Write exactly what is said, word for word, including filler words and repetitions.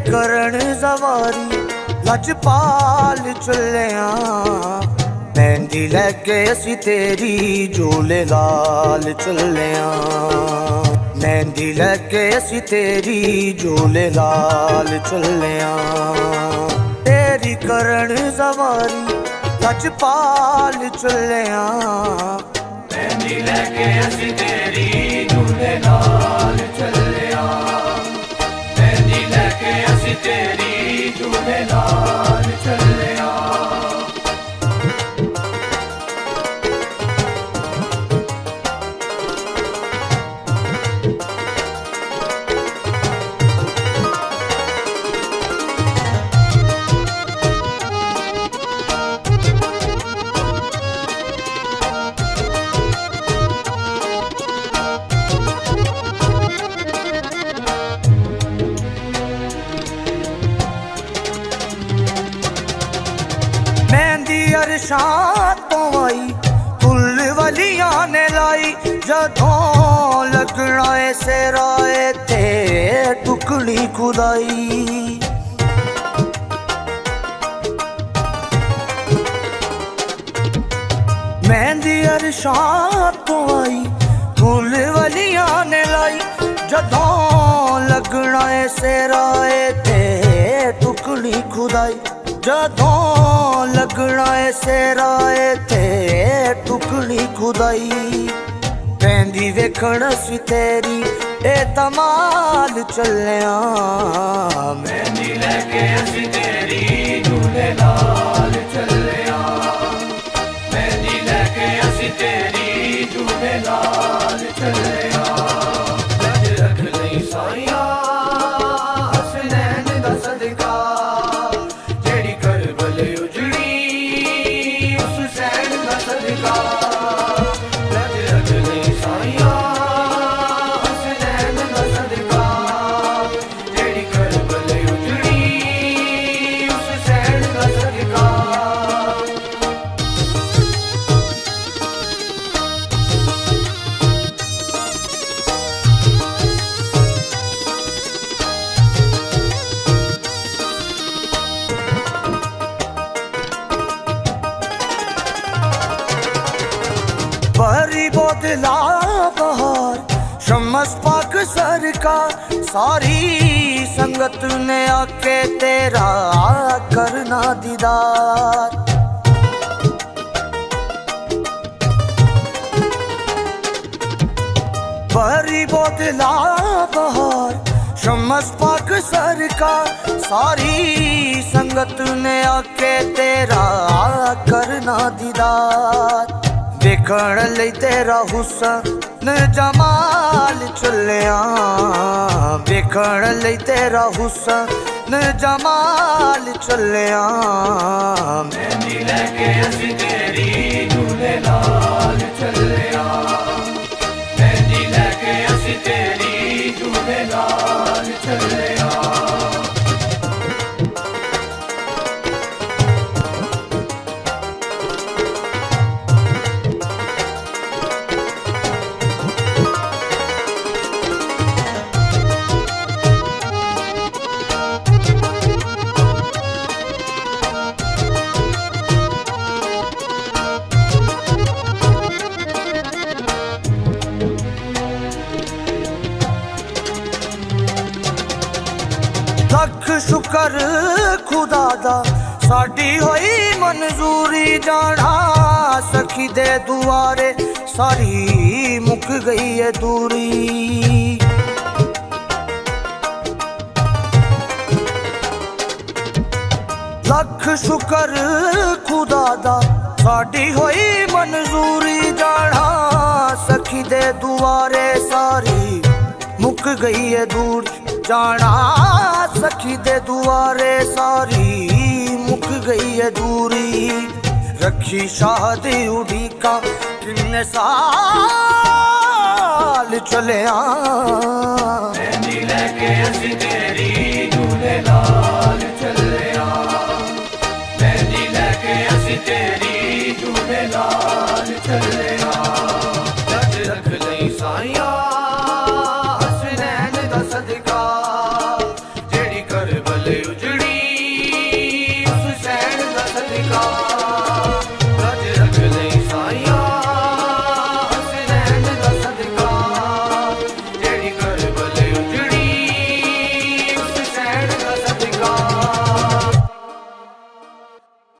करण जवारी लजपाल चलिया मेहंदी लैके असी तेरी झूले लाल चलिया मेहंदी लैके असी तेरी झूले लाल चलिया तेरी करण जवारी लजपाल चलिया मेहंदी लैके असी तेरी झूले लाल चलिया मेहंदी लैके असी तेरी झूले लाल चलिया। अरशां तो आई फुल वलियां ने लाई जदों लगना है सेराए ते टुकड़ी खुदाई मेहंदी अरशां तो आई फुल वलियां ने लाई जदों लगना है सेराए ते टुकड़ी खुदाई जदों लगना है सेराए ते टुकड़ी खुदाई पेंदी वेखण सी तेरी ए तमाल चलिया मेहंदी लैके असी तेरी झूले लाल चलिया मेहंदी लैके असी तेरी झूले लाल चलिया। लज रख लई साइया हसनैन दा सदका जेड़ी करबल उजड़ी उस सैन दा सदका लज रख लई साइया हसनैन दा सदका जेड़ी करबल उजड़ी उस सैन दा सदका। बरी बोदला बहार शम्स पाक सर का सारी संगत ने आके तेरा करना दीदार बरी बोदला बहार शम्स पाक सर का सारी संगत ने आके तेरा करना दीदार देखण लई तेरा हुस्न जमाल चलिया देखण लई तेरा हुस्न जमाल चलिया मेहंदी लैके असी तेरी झूले लाल चलिया मेहंदी लैके असी तेरी झूले लाल चलिया। लख शुकर खुदा दा साडी होई मंजूरी जाना सखी दे दुआरे सारी मुक गई है दूरी लख शुकर खुदा दा साडी होई मंजूरी जाना सखी दे दुआरे सारी मुक गई है दूर जाना सखी दे दुआरे सारी मुक गई है दूरी रखी शादी उड़ीका किन्ने साल चलिया मेहंदी लैके असी तेरी झूले लाल चलिया मेहंदी लैके असी तेरी झूले लाल चलिया।